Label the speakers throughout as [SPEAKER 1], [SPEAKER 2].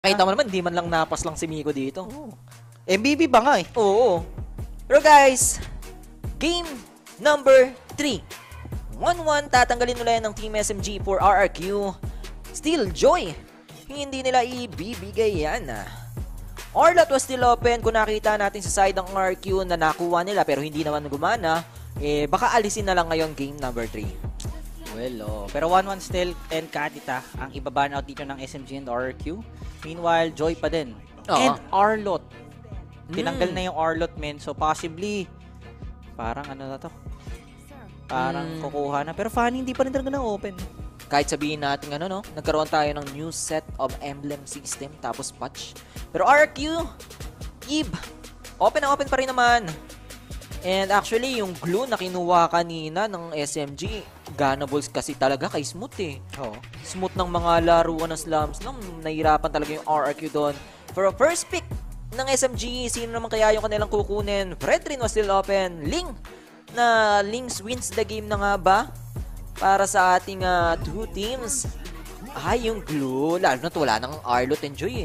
[SPEAKER 1] Kita mo naman, di man lang napas lang si Miko dito.
[SPEAKER 2] Oh. MVP ba nga eh?
[SPEAKER 1] Oo. Pero guys, game number 3. 1-1, tatanggalin nila yan ng Team SMG for RRQ. Still, Joy. Hindi nila ibibigay yan. Orlot was still open. Kung nakita natin sa side ng RRQ na nakuha nila pero hindi naman gumana, baka alisin na lang ngayon game number 3.
[SPEAKER 2] Well, pero 1-1 still and Kadita ang iba-ban out dito ng SMG and RRQ. Meanwhile, Joy pa din. And Arlot. Tinanggal na yung Arlot, men. So, possibly, parang ano na to? Parang kukuha na. Pero funny, hindi pa rin talaga na-open.
[SPEAKER 1] Kahit sabihin natin ano, no? Nagkaroon tayo ng new set of emblem system tapos patch. Pero RRQ, Eve, open na open pa rin naman. And actually, yung glue na kinuha kanina ng SMG, ganables kasi talaga kay Smooth eh.
[SPEAKER 2] Oo.
[SPEAKER 1] Smooth ng mga laruan ng slums lang, nahirapan talaga yung RRQ doon. For a first pick ng SMG, sino naman kaya yung kanilang kukunin? Fredrin was still open. Ling, na Lings wins the game na nga ba? Para sa ating two teams. Ay, yung glue, lalo na wala ng Arlot and Joy eh.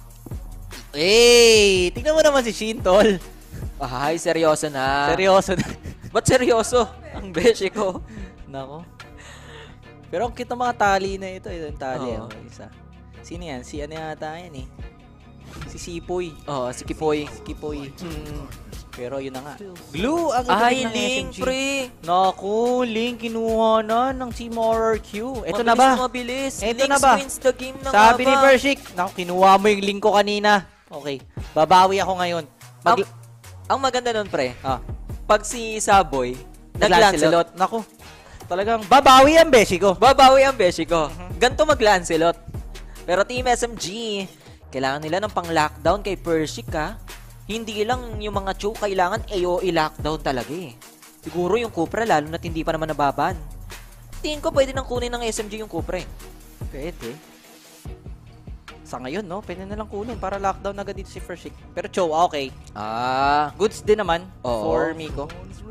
[SPEAKER 2] Hey! Tingnan mo naman si Shin, tol.
[SPEAKER 1] Ay, seryoso na.
[SPEAKER 2] Seryoso na.
[SPEAKER 1] Ba't seryoso? Ang beshi ko.
[SPEAKER 2] Nako. Pero ang cute ng mga tali na ito. Ito yung tali.
[SPEAKER 1] Oo.
[SPEAKER 2] Isa. Sino yan? Si ano yata yan eh. Si Sipoy.
[SPEAKER 1] Oh, si Kipoy.
[SPEAKER 2] Si Kipoy. Pero yun na nga. Glue ang ito
[SPEAKER 1] Ay,
[SPEAKER 2] ng
[SPEAKER 1] Ling,
[SPEAKER 2] SMG.
[SPEAKER 1] pre.
[SPEAKER 2] Naku, Ling, kinuha na ng Team RRQ. Ito
[SPEAKER 1] Mabilis
[SPEAKER 2] na ba?
[SPEAKER 1] Mabilis.
[SPEAKER 2] Ito
[SPEAKER 1] Lings
[SPEAKER 2] na ba?
[SPEAKER 1] wins the game na
[SPEAKER 2] Sabi
[SPEAKER 1] nga
[SPEAKER 2] ni
[SPEAKER 1] ba?
[SPEAKER 2] Pershik, naku, kinuha mo yung link ko kanina. Okay, babawi ako ngayon.
[SPEAKER 1] Ang maganda nun, pre,
[SPEAKER 2] Ah,
[SPEAKER 1] pag si Saboy, nag-Lancelot,
[SPEAKER 2] naku, talagang babawi ang beshi ko.
[SPEAKER 1] babawi ang beshi ko. Ganto mag-Lancelot. Pero Team SMG, kailangan nila ng pang-lockdown kay Pershik, ha? Hindi lang yung mga Cho, kailangan AOE lockdown talaga eh. Siguro yung Cupra, lalo na't hindi pa naman nababan. Tingin ko pwede nang kunin ng SMG yung Cupra eh.
[SPEAKER 2] Pwede. Sa ngayon, no? Pwede na lang kunin para lockdown agad dito si Pershik. Pero Cho, okay. Goods din naman
[SPEAKER 1] Oo.
[SPEAKER 2] for Miko.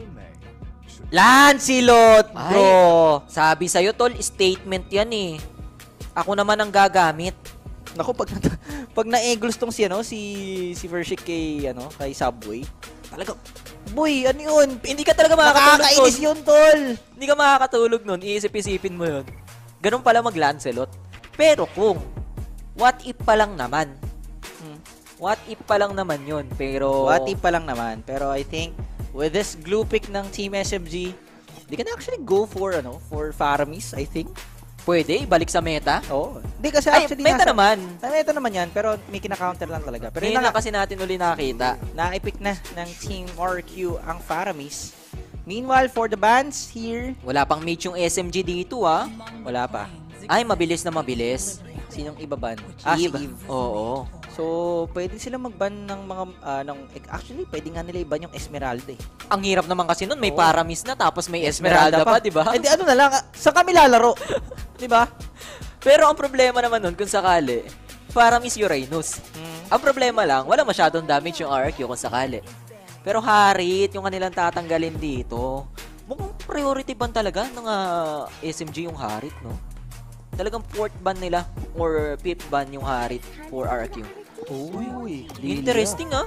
[SPEAKER 2] Lancelot, bro!
[SPEAKER 1] Sabi sa'yo, tol, statement yan eh. Ako naman ang gagamit.
[SPEAKER 2] Naku, pag na-eglos tong si, ano, si Pershik kay, ano, kay Subway, talaga, boy, ano yun?
[SPEAKER 1] Hindi ka talaga makakatulog
[SPEAKER 2] Nakakainis
[SPEAKER 1] nun.
[SPEAKER 2] yun, tol!
[SPEAKER 1] Hindi ka makakatulog nun. Iisip-isipin mo yun. Ganun pala mag-Lancelot. Pero kung, what if pa lang naman? What if pa lang naman yun? Pero...
[SPEAKER 2] What if pa lang naman. Pero I think, with this glue pick ng Team SMG, they can actually go for, ano, for Faramis, I think.
[SPEAKER 1] Pwede, ibalik sa meta.
[SPEAKER 2] Oo. Hindi kasi
[SPEAKER 1] Ay,
[SPEAKER 2] actually
[SPEAKER 1] meta naman.
[SPEAKER 2] Meta naman yan, pero may kina-counter lang talaga. Pero
[SPEAKER 1] Ngayon
[SPEAKER 2] yun
[SPEAKER 1] na
[SPEAKER 2] na
[SPEAKER 1] kasi natin uli nakita.
[SPEAKER 2] na-epic na ng Team RQ ang Faramis. Meanwhile, for the bans here,
[SPEAKER 1] Wala pang mate yung SMG dito, ah.
[SPEAKER 2] wala pa.
[SPEAKER 1] Ay, mabilis na mabilis.
[SPEAKER 2] Sinong iba ban? Si
[SPEAKER 1] Si
[SPEAKER 2] Eve.
[SPEAKER 1] Oo.
[SPEAKER 2] So, pwede sila mag-ban ng mga, actually, pwede nga nila i-ban yung Esmeralda eh.
[SPEAKER 1] Ang hirap naman kasi nun, may
[SPEAKER 2] Oo.
[SPEAKER 1] Paramis na, tapos may Esmeralda pa, di ba?
[SPEAKER 2] Eh, di ano na lang, sa kami lalaro. Di ba?
[SPEAKER 1] Pero ang problema naman nun, kung sakali, Paramis Uranus. Ang problema lang, wala masyadong damage yung RQ kung sakali. Pero Harit, yung kanilang tatanggalin dito, mukhang priority ban talaga ng SMG yung Harit, no? Talagang fourth ban nila or fifth ban yung Harit for RQ.
[SPEAKER 2] Uy,
[SPEAKER 1] Interesting, ah.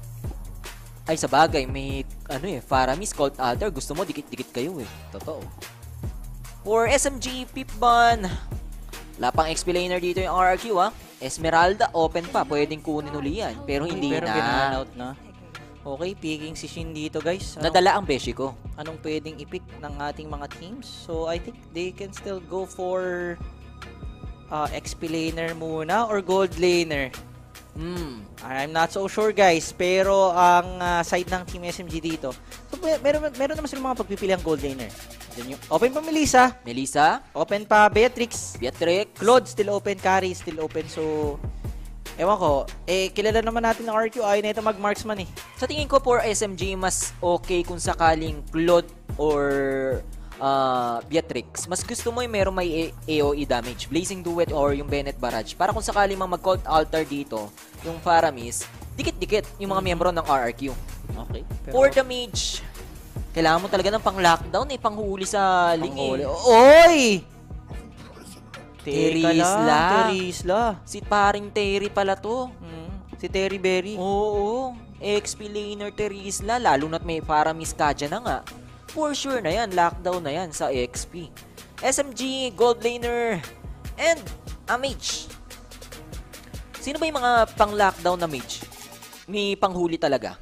[SPEAKER 1] Ay, sa bagay, may, Faramis, Cold Altar, gusto mo, dikit-dikit kayo, eh.
[SPEAKER 2] Totoo.
[SPEAKER 1] For SMG, fifth ban, wala pang explainer dito yung RQ, ah. Esmeralda, open pa, pwedeng kunin uli yan, pero hindi
[SPEAKER 2] Pero
[SPEAKER 1] na.
[SPEAKER 2] ginahan out na. Okay, picking si Shin dito, guys.
[SPEAKER 1] Nadala ang beshi ko.
[SPEAKER 2] Anong pwedeng i-pick ng ating mga teams? So, I think they can still go for XP laner muna or gold laner. I'm not so sure, guys. Pero ang side ng Team SMG dito, so, meron naman silang mga pagpipiliang gold laner. Then yung open pa Melissa,
[SPEAKER 1] Melissa,
[SPEAKER 2] open pa Beatrix,
[SPEAKER 1] Beatrix,
[SPEAKER 2] Claude still open, Carry still open. So, ewan ko, kilala naman natin ng RQ, ayaw na ito mag-marksman eh.
[SPEAKER 1] Sa tingin ko for SMG, mas okay kung sakaling Claude or Beatrix. Mas gusto mo yung meron may AOE damage, Blazing Duet or yung Bennett Barrage. Para kung sakaling mag-Cold Altar dito, yung Faramis, dikit-dikit yung mga miyembro ng RRQ.
[SPEAKER 2] Okay.
[SPEAKER 1] For the mage, kailangan mo talaga ng pang-lockdown panghuli sa Ling eh.
[SPEAKER 2] Oy! Terisla.
[SPEAKER 1] Si paring Terry pala to.
[SPEAKER 2] Si Terry Berry.
[SPEAKER 1] Oo. XP laner Terisla. Lalo na't may Paramis Kaja na nga. For sure na yan. Lockdown na yan sa XP. SMG, Gold Laner, and a mage. Sino ba yung mga pang-lockdown na mage? May panghuli talaga.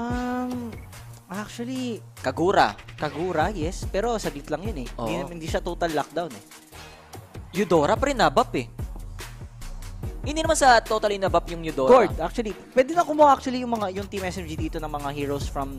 [SPEAKER 2] Actually,
[SPEAKER 1] Kagura.
[SPEAKER 2] yes. Pero saglit lang yun eh.
[SPEAKER 1] Oo.
[SPEAKER 2] Hindi siya total lockdown eh.
[SPEAKER 1] Eudora pa rin nabap eh. Hindi naman sa totally nabap yung Eudora.
[SPEAKER 2] Gord, actually, pwede na kumuha actually yung Team SMG dito ng mga heroes from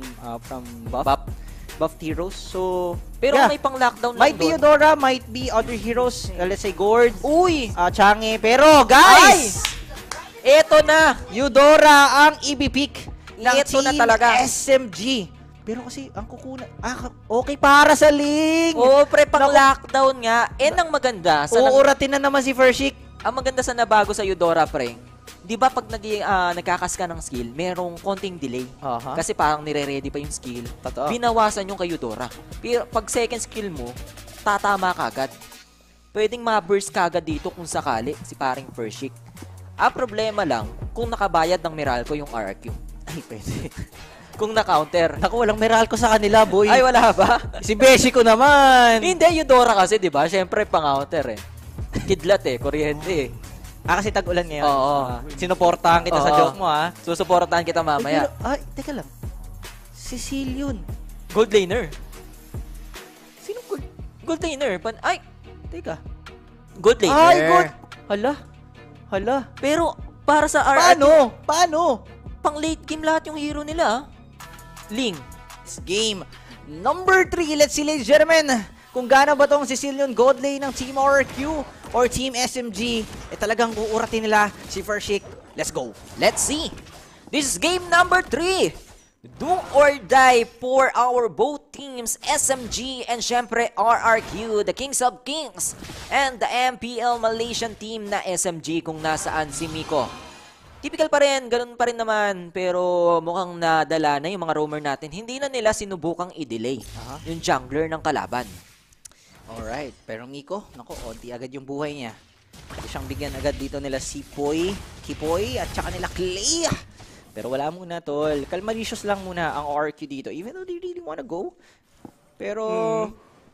[SPEAKER 2] buffed heroes. So,
[SPEAKER 1] Pero
[SPEAKER 2] yeah.
[SPEAKER 1] may pang-lockdown lang
[SPEAKER 2] Might be
[SPEAKER 1] doon.
[SPEAKER 2] Eudora, might be other heroes. Let's say Gord,
[SPEAKER 1] Uy!
[SPEAKER 2] Change. Pero guys,
[SPEAKER 1] Eto na!
[SPEAKER 2] Eudora ang ibipick ng
[SPEAKER 1] Ito na
[SPEAKER 2] Team
[SPEAKER 1] talaga.
[SPEAKER 2] SMG. Pero kasi ang kukunan, okay para sa Ling.
[SPEAKER 1] Oo, pre, pang-lockdown nga. Ang maganda sa
[SPEAKER 2] Uuratin na naman si Fershik.
[SPEAKER 1] ang maganda sa nabago sa Eudora, pre. 'Di ba pag nagkakas ka ng skill, merong konting delay.
[SPEAKER 2] Aha.
[SPEAKER 1] Kasi parang nire-ready pa yung skill.
[SPEAKER 2] Totoo.
[SPEAKER 1] Binawasan yung kay Eudora. Pero pag second skill mo, tatama ka agad. Pwedeng ma-burst ka agad dito kung sakali si paring Fershik. Ang problema lang, kung nakabayad ng Meralco yung RRQ.
[SPEAKER 2] Ay, pwede.
[SPEAKER 1] Kung na-counter.
[SPEAKER 2] Naku, walang Meralco sa kanila, boy.
[SPEAKER 1] Ay, wala ba?
[SPEAKER 2] Si Beshi ko naman.
[SPEAKER 1] Hindi, Eudora kasi, di ba? Siyempre, pang-counter eh. Kidlat eh, kuryente eh.
[SPEAKER 2] Kasi tag-ulan ngayon.
[SPEAKER 1] Oo.
[SPEAKER 2] Sinuportahan kita sa
[SPEAKER 1] Oo.
[SPEAKER 2] joke mo, ha?
[SPEAKER 1] Susuportahan kita mamaya.
[SPEAKER 2] Teka lang. Cecilion.
[SPEAKER 1] Gold laner. Sino gold laner? Ay,
[SPEAKER 2] Teka.
[SPEAKER 1] gold laner.
[SPEAKER 2] Ay, good. Hala.
[SPEAKER 1] Pero, para sa RRQ,
[SPEAKER 2] Paano?
[SPEAKER 1] pang late game lahat yung hero nila. ah. Ling.
[SPEAKER 2] Game number 3. Let's see, ladies and gentlemen, kung gaano ba tong Sicilian Gold Lane ng Team RRQ or Team SMG, talagang uuratin nila si Fershik. Let's go.
[SPEAKER 1] Let's see. This is game number 3. Do or die for our both teams, SMG and syempre RRQ, the Kings of Kings, and the MPL Malaysian team na SMG kung nasaan si Miko. Typical pa rin, ganun pa rin naman, pero mukhang nadala na yung mga roamer natin. Hindi na nila sinubukang i-delay yung jungler ng kalaban.
[SPEAKER 2] Alright, pero Miko, naku, onti agad yung buhay niya. Hindi siyang bigyan agad dito nila si Kipoy, at saka nila Clay. Pero wala muna, tol. Kalmalicious lang muna ang RRQ dito, even though they really wanna go. Pero,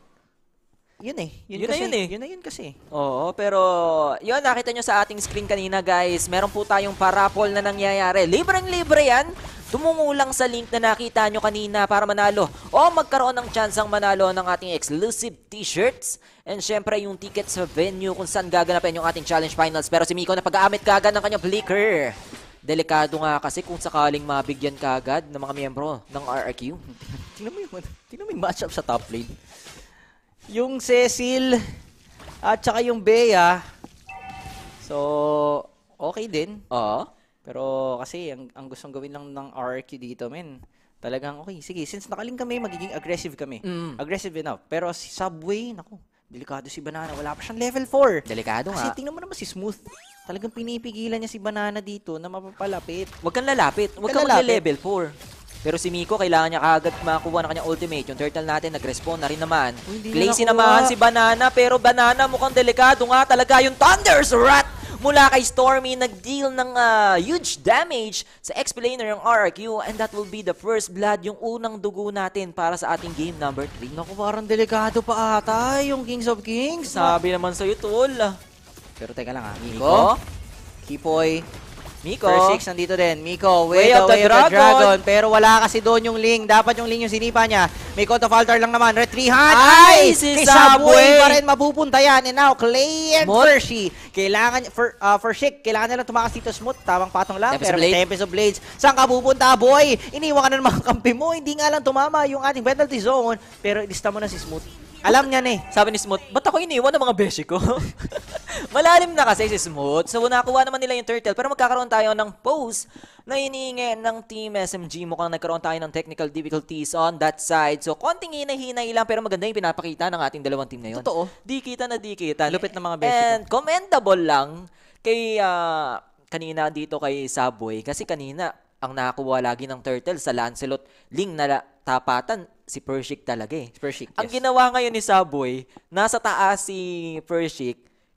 [SPEAKER 2] yun eh. Yun na yun kasi.
[SPEAKER 1] Oo, pero yun, nakita nyo sa ating screen kanina guys, meron po tayong parapol na nangyayari. Libreng-libre yan. Tumungo lang sa link na nakita nyo kanina para manalo o magkaroon ng chance ang manalo ng ating exclusive t-shirts. And syempre yung ticket sa venue kung saan gaganapin yung ating challenge finals. Pero si Miko na pag-aamit kagad ng kanyang flicker. Delikado nga kasi kung sakaling mabigyan kagad ng mga miyembro ng RRQ.
[SPEAKER 2] Tingnan mo yung matchup sa top lane. Yung Cecil at saka yung Bea. So, okay din.
[SPEAKER 1] Oo.
[SPEAKER 2] Pero kasi ang gustong gawin lang ng RRQ dito, men. Talagang okay, sige, since nakaling kami, magiging aggressive kami. Aggressive enough. Pero si Subway, naku, delikado si Banana. Wala pa siyang level 4.
[SPEAKER 1] Delikado nga.
[SPEAKER 2] Kasi tingnan mo naman si Smooth. Talagang pinipigilan niya si Banana dito na mapapalapit.
[SPEAKER 1] Huwag kang lalapit. Huwag kang level 4. Pero si Miko, kailangan niya kagad makakuha ng kanyang ultimate. Yung turtle natin, nag-respawn na rin naman. Glacy naman si Banana, pero Banana mukhang delikado nga talaga yung Thunder's Wrath mula kay Stormy. Nag-deal ng huge damage sa XP laner yung RRQ, and that will be the first blood, yung unang dugo natin para sa ating game number 3.
[SPEAKER 2] Naku, parang delikado pa ata yung Kings of Kings.
[SPEAKER 1] Sabi naman sa'yo, tol.
[SPEAKER 2] Pero teka lang ha,
[SPEAKER 1] Miko?
[SPEAKER 2] Kipoy.
[SPEAKER 1] Miko?
[SPEAKER 2] First 6 nandito din. Miko, way of the dragon. Pero wala kasi doon yung Ling. Dapat yung Ling yung sinipa niya. May Code of Altar lang naman. Red 3 hand.
[SPEAKER 1] Ay, si
[SPEAKER 2] kay
[SPEAKER 1] Subway
[SPEAKER 2] pa rin mapupunta yan. And now, Clay and
[SPEAKER 1] Smooth.
[SPEAKER 2] Fershi. Kailangan, Fershik, kailangan nila tumakas dito smooth. Tamang patong lang.
[SPEAKER 1] Tempest
[SPEAKER 2] Pero
[SPEAKER 1] of
[SPEAKER 2] may
[SPEAKER 1] Blades.
[SPEAKER 2] Tempest of Blades. Saan ka pupunta, boy? Iniwan ka na ng mga kampi mo. Hindi nga lang tumama yung ating penalty zone. Pero ilista mo na si Smooth. Alam niya eh.
[SPEAKER 1] Sabi ni Smooth, ba't ako iniwan ng mga beshi ko? Malalim na kasi si Smooth. So, nakuha naman nila yung turtle. Pero magkakaroon tayo ng pose na hinihingi ng Team SMG. Mukhang nagkaroon tayo ng technical difficulties on that side. So, konting hinay-hinay lang. Pero maganda yung pinapakita ng ating dalawang team na yun.
[SPEAKER 2] Totoo.
[SPEAKER 1] Di kita na di kita.
[SPEAKER 2] Lupit ng mga beshi ko.
[SPEAKER 1] And commendable lang kay kanina dito kay Subway. Kasi kanina, ang nakakuha lagi ng turtle sa Lancelot Ling na tapatan, si Pershik talaga eh.
[SPEAKER 2] Pershik,
[SPEAKER 1] Ang
[SPEAKER 2] yes.
[SPEAKER 1] ginawa ngayon ni Subway, nasa taas si Pershik,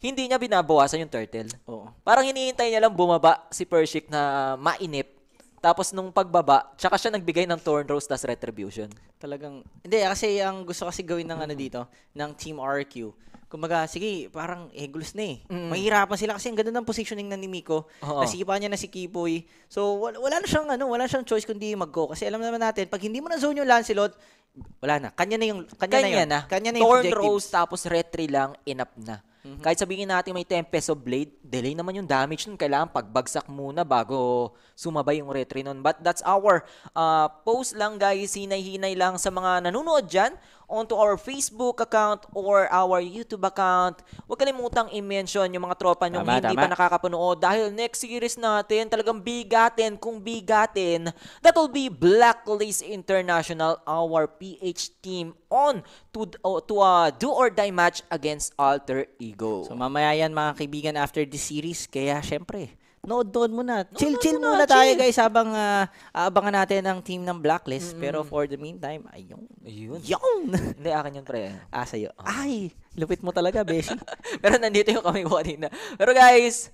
[SPEAKER 1] hindi niya binabawasan yung turtle.
[SPEAKER 2] Oo.
[SPEAKER 1] Parang hinihintay niya lang bumaba si Pershik na mainip. Tapos nung pagbaba, tsaka siya nagbigay ng Thorn Rose tas Retribution.
[SPEAKER 2] Talagang, hindi, kasi ang gusto kasi gawin ng ano dito, ng Team RQ, kumbaga, sige, parang gulos na eh. Mahirapan sila kasi ang ganda ng positioning na ni Miko.
[SPEAKER 1] Oo.
[SPEAKER 2] Nasipa niya na si Kipoy. So, wala na siyang, wala siyang choice kundi mag-go. Kasi alam naman natin, pag hindi mo na zone yung Lancelot, wala na. Kanya na yung
[SPEAKER 1] Thorn
[SPEAKER 2] objective.
[SPEAKER 1] Rose tapos Retri lang, enough na. Kahit sabihin natin may Tempest of Blade, delay naman yung damage nun. Kailangan pagbagsak muna bago sumabay yung Retri nun. But that's our post lang guys. Hinay-hinay lang sa mga nanonood dyan onto our Facebook account or our YouTube account. Huwag kalimutang i-mention yung mga tropa nyo hindi pa nakakapanood dahil next series natin talagang bigatin kung bigatin. That will be Blacklist International, our PH team on to do or die match against Alter Ego.
[SPEAKER 2] So mamaya yan mga kaibigan after this series. Kaya syempre, nood muna. Chill muna tayo guys habang aabangan natin ang team ng Blacklist. Pero for the meantime, ayun.
[SPEAKER 1] Hindi, akin yun pre.
[SPEAKER 2] Sa'yo. Ay, lupit mo talaga, Beshi.
[SPEAKER 1] Pero nandito yung kami ko kanina. Pero guys,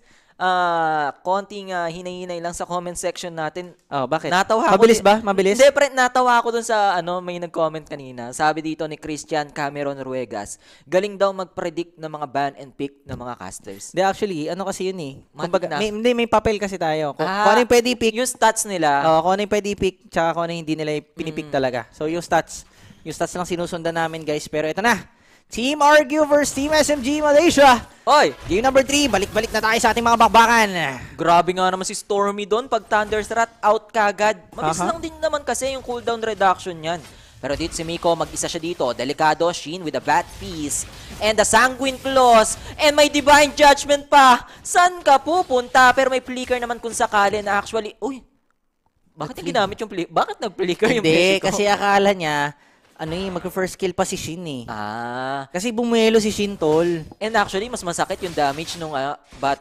[SPEAKER 1] konting hinay-hinay lang sa comment section natin.
[SPEAKER 2] Oh, bakit?
[SPEAKER 1] Natawa
[SPEAKER 2] Mabilis ba? Mabilis?
[SPEAKER 1] Hindi, pre, natawa ako dun sa may nag-comment kanina. Sabi dito ni Christian Cameron Ruegas, galing daw mag-predict ng mga ban and pick ng mga casters.
[SPEAKER 2] Hindi, actually, kasi yun eh.
[SPEAKER 1] Matik na.
[SPEAKER 2] May papel kasi tayo. Kung ano yung pwede i-pick.
[SPEAKER 1] Yung stats nila.
[SPEAKER 2] Kung ano yung pwede i-pick, tsaka kung ano yung hindi nila pinipick talaga. So, yung stats lang sinusundan namin, guys. Pero ito na. Team RQ versus Team SMG Malaysia.
[SPEAKER 1] Oy!
[SPEAKER 2] Game number 3. Balik-balik na tayo sa ating mga bakbakan.
[SPEAKER 1] Grabe nga naman si Stormy doon. Pag Thunderstrat out kagad. Mabilis lang din naman kasi yung cooldown reduction yan. Pero dito si Miko, mag-isa siya dito. Delikado, Shin with a bat piece. And the Sanguine Claws. And may Divine Judgment pa. San ka pupunta? Pero may flicker naman kung sakali na actually... Uy! Bakit yung ginamit yung flicker? Bakit nag-flicker yung
[SPEAKER 2] Hindi,
[SPEAKER 1] Miko?
[SPEAKER 2] kasi akala niya, mag-first kill pa si Shin eh. Kasi bumuelo si Shin, tol.
[SPEAKER 1] And actually, mas masakit yung damage nung bat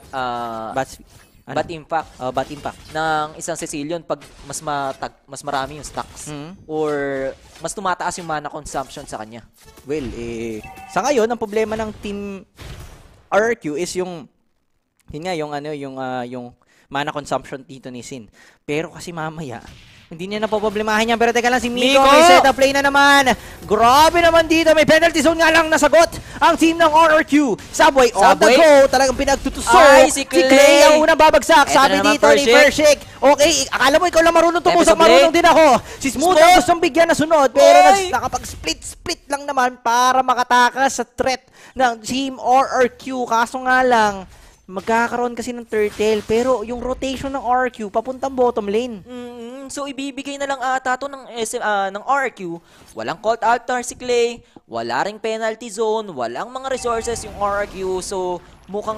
[SPEAKER 1] impact.
[SPEAKER 2] Bat impact.
[SPEAKER 1] Ng isang Cecilion pag mas marami yung stacks. Or mas tumataas yung mana consumption sa kanya.
[SPEAKER 2] Well, sa ngayon, ang problema ng Team RQ is yung mana consumption dito ni Sin. Pero kasi mamaya, hindi niya napoproblemahan yan. Pero teka lang, si Miko may setup play na naman. Grabe naman dito. May penalty zone nga lang nasagot ang team ng RRQ. Subway on the go. Talagang pinagtutusok.
[SPEAKER 1] Si
[SPEAKER 2] Clay ang unang babagsak. Sabi dito ni Pershik. Okay, akala mo ikaw lang marunong tumusok. Marunong din ako. Si Smooth ang gustong bigyan na sunod. Pero nakapag-split lang naman para makatakas sa threat ng team RRQ. Kaso nga lang, magkakaroon kasi ng turtle. Pero yung rotation ng RRQ papuntang bottom lane.
[SPEAKER 1] So, ibibigay na lang ata to ng RQ. Walang Cult Altar si Clay, wala ring penalty zone, walang mga resources yung RQ. So, mukhang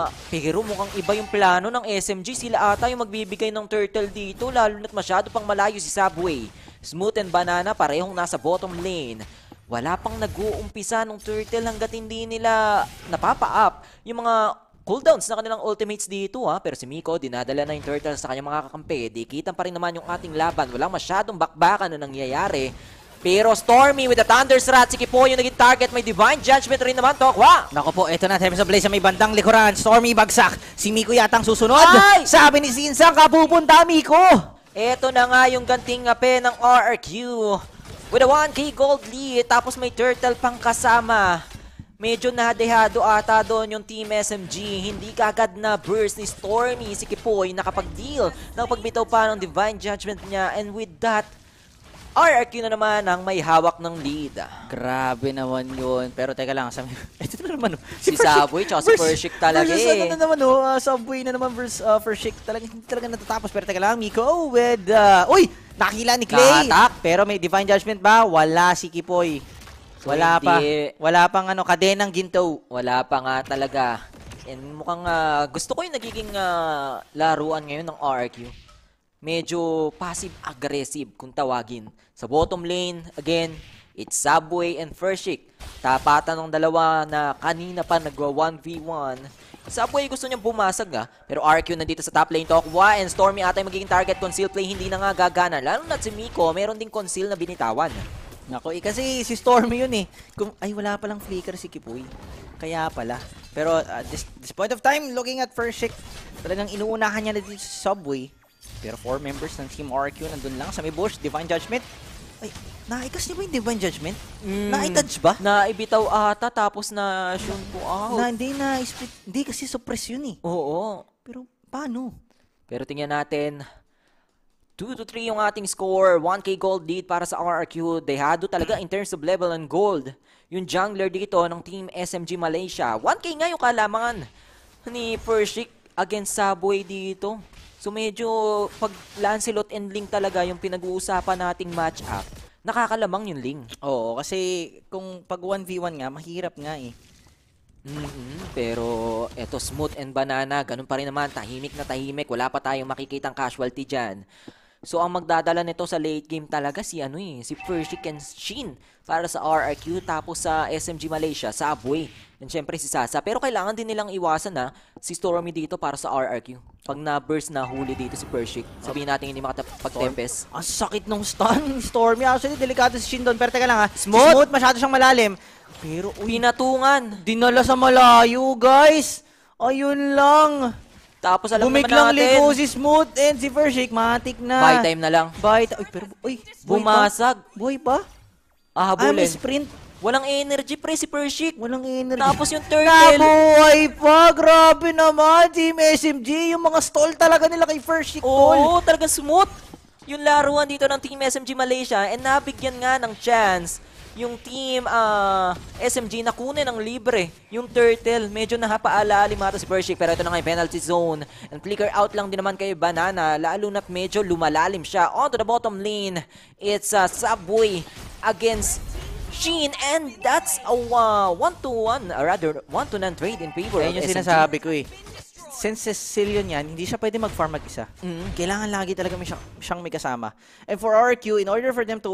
[SPEAKER 1] iba yung plano ng SMG. Sila ata yung magbibigay ng turtle dito, lalo na't masyado pang malayo si Subway. Smooth and Banana parehong nasa bottom lane. Wala pang nag-uumpisa ng turtle hanggat hindi nila napapa-up yung mga cooldowns na kanilang ultimates dito pero si Miko dinadala na yung turtle sa kanyang mga kakampi. Dikitan pa rin naman yung ating laban. Walang masyadong bakbakan na nangyayari. Pero Stormy with the Thunderstrat, si Kipo yung naging target. May Divine Judgment rin naman, Tokwa.
[SPEAKER 2] Naku po, eto na, Tempest of Blade sa may bandang likuran. Stormy bagsak. Si Miko yatang susunod.
[SPEAKER 1] Ay!
[SPEAKER 2] Sabi ni Sinsang, kapupunta Miko.
[SPEAKER 1] Eto na nga yung ganting ngape ng RRQ. With a 1k gold lead, tapos may turtle pang kasama. Medyo nadehado ata doon yung Team SMG. Hindi kagad na burst ni Stormy. Si Kipoy nakapag-deal ng pagbitaw pa ng Divine Judgment niya. And with that, RRQ na naman ang may hawak ng lead.
[SPEAKER 2] Grabe naman yun. Pero teka lang, ito na naman.
[SPEAKER 1] Si Subway tsaka si Pershik talaga
[SPEAKER 2] Subway na naman versus Pershik. Hindi talaga natatapos. Pero teka lang, Miko with... Uy! Nakila ni Clay. Pero may Divine Judgment ba? Wala si Kipoy. So, wala pang kadenang ginto.
[SPEAKER 1] Wala pa nga talaga. And mukhang gusto ko yung nagiging laruan ngayon ng RRQ. Medyo passive-aggressive kung tawagin. Sa bottom lane, again, it's Subway and Pershik. Tapatan ng dalawa na kanina pa nagwa 1v1. Subway gusto niyang bumasag pero RQ nandito sa top lane. Tokwa and Stormy ata yung magiging target. Conceal play hindi na nga gagana. Lalo na si Miko, meron ding conceal na binitawan.
[SPEAKER 2] Nako, kasi si Stormy yun eh. Wala palang flicker si Kipoy. Kaya pala. Pero this point of time, looking at Pershik, talagang inuunahan niya na dito sa Subway. Pero 4 members ng Team RQ nandun lang sa may bush. Divine Judgment. Ay, naikas niya ba yung Divine Judgment? Naitouch ba?
[SPEAKER 1] Naibitaw ata tapos na shun po out.
[SPEAKER 2] Hindi na-split. Hindi kasi suppress yun eh.
[SPEAKER 1] Oo.
[SPEAKER 2] Pero paano?
[SPEAKER 1] Pero tingnan natin. 2-3 yung ating score. 1k gold lead para sa RRQ. Dehado talaga in terms of level and gold. Yung jungler dito ng Team SMG Malaysia. 1k nga yung kalamangan ni Pershik against Subway dito. So medyo pag Lancelot and Ling talaga yung pinag-uusapan nating match-up. Nakakalamang yung Ling.
[SPEAKER 2] Oo, kasi kung pag 1v1 nga, mahirap nga eh.
[SPEAKER 1] Pero eto, Smooth and Banana, ganun pa rin naman, tahimik na tahimik. Wala pa tayong makikitang casualty dyan. So ang magdadala nito sa late game talaga si si Pershik and Shin para sa RRQ, tapos sa SMG Malaysia, Subway, and syempre si Sasa. Pero kailangan din nilang iwasan si Stormy dito para sa RRQ. Pag na-burst na huli dito si Pershik, sabihin natin hindi makapag-tempest.
[SPEAKER 2] Ang sakit nung stun, Stormy. Actually, delikado si Shin doon. Pero teka lang ha,
[SPEAKER 1] Smooth!
[SPEAKER 2] Si Smooth masyado siyang malalim. Pero
[SPEAKER 1] Pinatungan!
[SPEAKER 2] dinala sa malayo, guys. Ayun lang.
[SPEAKER 1] Tapos alam
[SPEAKER 2] Bumiglang
[SPEAKER 1] naman natin,
[SPEAKER 2] liko si Smooth and si Pershik. Matik na.
[SPEAKER 1] buy time na lang.
[SPEAKER 2] Buy time. Uy,
[SPEAKER 1] Bumasag.
[SPEAKER 2] Buhay pa?
[SPEAKER 1] Habulin.
[SPEAKER 2] May sprint.
[SPEAKER 1] Walang energy pre si Pershik.
[SPEAKER 2] Walang energy.
[SPEAKER 1] Tapos yung turtle.
[SPEAKER 2] Nabuhay pa! Grabe naman, Team SMG. Yung mga stall talaga nila kay Pershik.
[SPEAKER 1] Oo, talagang smooth. Yung laruan dito ng Team SMG Malaysia, and nabigyan nga ng chance yung Team SMG na kunin ng libre. Yung turtle, medyo napaalalim ata si Pershik, pero ito na nga yung penalty zone. And flicker out lang din naman kay Banana, lalo na't medyo lumalalim siya. On to the bottom lane, it's Subway against Shin, and that's a 1-to-1, rather 1-to-9 trade in favor of
[SPEAKER 2] Ayun yung
[SPEAKER 1] SMG.
[SPEAKER 2] sinasabi ko eh. Since Cecilion yan, hindi siya pwede mag-farm mag-isa. Kailangan lagi talaga siyang may kasama. And for RQ, in order for them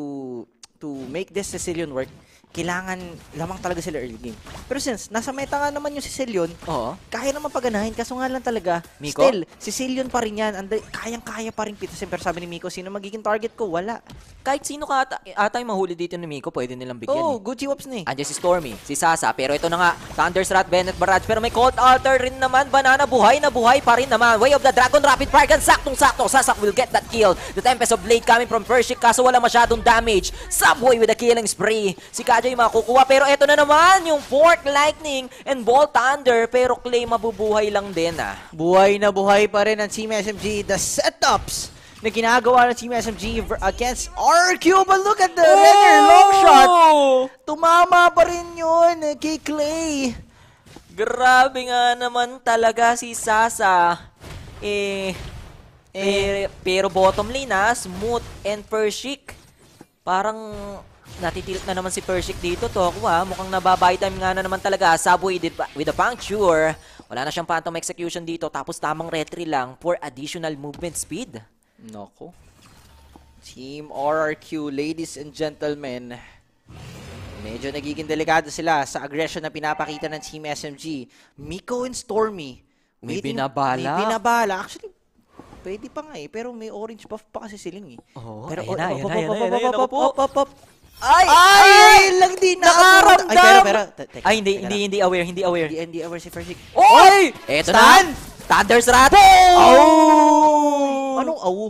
[SPEAKER 2] to make this Cecilion work, kailangan lamang talaga sila early game. Pero since nasa meta nga naman yung Cecilion,
[SPEAKER 1] Oo.
[SPEAKER 2] kaya naman paganahin. Kaso nga lang talaga,
[SPEAKER 1] Miko?
[SPEAKER 2] still, Cecilion pa rin yan. Kayang-kaya pa rin pitasin. Pero sabi ni Miko, sino magiging target ko? Wala.
[SPEAKER 1] Kahit sino ka ata yung mahuli dito ni Miko, pwede nilang bigyan.
[SPEAKER 2] Oh, good G-Wops na eh.
[SPEAKER 1] Andiyan si Stormy, si Sasa, pero ito na nga, Thunderstrat, Bennett Barrage, pero may Cold Altar rin naman, Banana buhay na buhay pa rin naman. Way of the Dragon, Rapid Fire Gun, saktong-sakto, Sasak will get that kill. The Tempest of Blade coming from Pershik, kaso wala masyadong damage. Subway with a killing spree. Si Kaja yung makukuha, pero ito na naman, yung Fork Lightning and Bolt Thunder, pero Clay mabubuhay lang din
[SPEAKER 2] Buhay na buhay pa rin ang Team SMG. The setups na ginagawa ng Team SMG against RQ. But look at the Renner long shot. Tumama pa rin yun kay Clay.
[SPEAKER 1] Grabe nga naman talaga si Sasa. Pero bottom lane Smooth and Pershik. Parang natitilt na naman si Pershik dito, Toku mukhang nababay time nga na naman talaga. Subway with a puncture. Wala na siyang phantom execution dito, tapos tamang retry lang for additional movement speed.
[SPEAKER 2] Nako. Team RRQ, ladies and gentlemen. Medyo nagiging delikado sila sa aggression na pinapakita ng Team SMG. Miko and Stormy.
[SPEAKER 1] May binabala.
[SPEAKER 2] May binabala. Actually, pwede pa nga eh. Pero may orange buff pa kasi siling eh.
[SPEAKER 1] Oo,
[SPEAKER 2] pero
[SPEAKER 1] ayan na.
[SPEAKER 2] Ay! Lang din na
[SPEAKER 1] nakaramdam!
[SPEAKER 2] Teka,
[SPEAKER 1] Ay, hindi aware.
[SPEAKER 2] Hindi aware si Pershik.
[SPEAKER 1] Oy! Eto na! Thunderstrat!
[SPEAKER 2] Anong awu?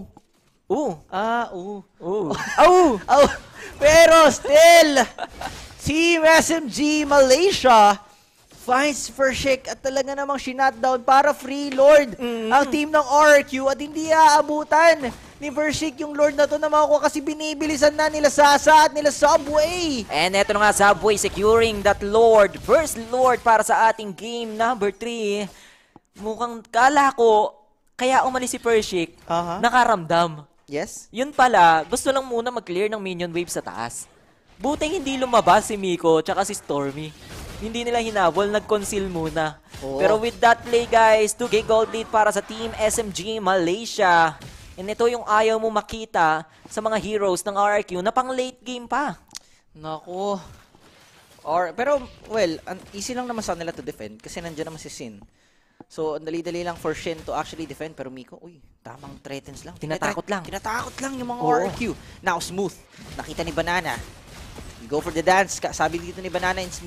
[SPEAKER 2] Pero still, Team SMG Malaysia finds Pershik at talaga namang shinutdown para free Lord ang team ng RQ at hindi aabutan ni Pershik yung Lord na to na makukuha kasi binibilisan na nila Sasa at nila Subway.
[SPEAKER 1] And eto na nga, Subway securing that Lord. First Lord para sa ating game number 3. Mukhang kala ko, kaya umalis si Pershik, nakaramdam.
[SPEAKER 2] Yes?
[SPEAKER 1] Yun pala, gusto lang muna mag-clear ng minion wave sa taas. Buting hindi lumabas si Miko tsaka si Stormy. Hindi nila hinabol, nag-conceal muna. Pero with that play guys, 2k gold lead para sa Team SMG Malaysia. And ito yung ayaw mo makita sa mga heroes ng RRQ na pang late game pa.
[SPEAKER 2] Nako. Pero, well, easy lang naman sa nila to defend kasi nandiyan naman si Sin. So, dali-dali lang for Shin to actually defend. Pero Miko, tamang threatens lang.
[SPEAKER 1] Tinatakot lang.
[SPEAKER 2] Tinatakot lang yung mga RQ. Now, Smooth. Nakita ni Banana. You go for the dance. Sabi dito ni Banana and Smooth.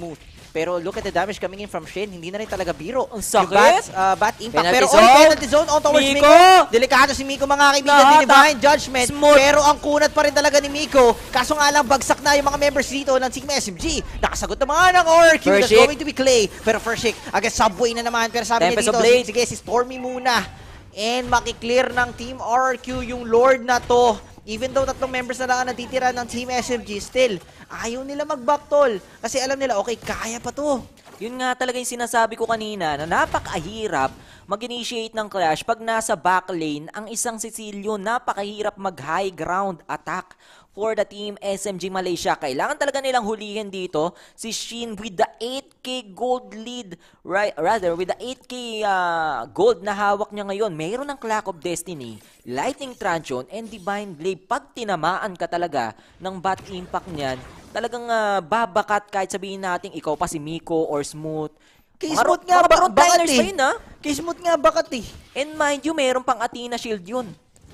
[SPEAKER 2] Pero look at the damage coming in from Shin. Hindi na rin talaga biro.
[SPEAKER 1] Ang
[SPEAKER 2] Yung
[SPEAKER 1] sakit!
[SPEAKER 2] bat impact.
[SPEAKER 1] Penalty
[SPEAKER 2] Pero
[SPEAKER 1] zone.
[SPEAKER 2] penalty zone on towards
[SPEAKER 1] Miko!
[SPEAKER 2] Miko. Delikado si Miko mga kaibigan.
[SPEAKER 1] Nahatak.
[SPEAKER 2] Di Divine Judgment.
[SPEAKER 1] Smooth.
[SPEAKER 2] Pero ang kunat pa rin talaga ni Miko. Kaso nga lang bagsak na yung mga members dito ng Team SMG. Nakasagot naman ang RQ. That's
[SPEAKER 1] Furshik.
[SPEAKER 2] going to be Clay. Pero Furshik, against Subway na naman. Pero sabi
[SPEAKER 1] Tempest
[SPEAKER 2] niya
[SPEAKER 1] of
[SPEAKER 2] dito,
[SPEAKER 1] Blade.
[SPEAKER 2] sige si Stormy muna. And makiklear ng Team RQ yung Lord na to. Even though 3 members na lang ang natitira ng Team SMG, still, ayaw nila mag-backtoll. Kasi alam nila, okay, kaya pa to.
[SPEAKER 1] Yun nga talaga yung sinasabi ko kanina na napakahirap mag-initiate ng clash pag nasa backlane ang isang Cecilio. Napakahirap mag-high ground attack for the Team SMG Malaysia. Kailangan talaga nilang hulihin dito si Shin with the 8k gold lead. Rather, with the 8k gold na hawak niya ngayon. Mayroon ng Clock of Destiny, Lightning Truncheon, and Divine Blade. Pag tinamaan ka talaga ng bat impact niyan, talagang babakat kahit sabihin natin ikaw pa si Miko or Smooth.
[SPEAKER 2] Kay Smooth nga,
[SPEAKER 1] bakat
[SPEAKER 2] bakat
[SPEAKER 1] pa
[SPEAKER 2] eh.
[SPEAKER 1] yun, ha?
[SPEAKER 2] Kay Smooth nga, bakat eh.
[SPEAKER 1] And mind you, mayroon pang Athena Shield yun.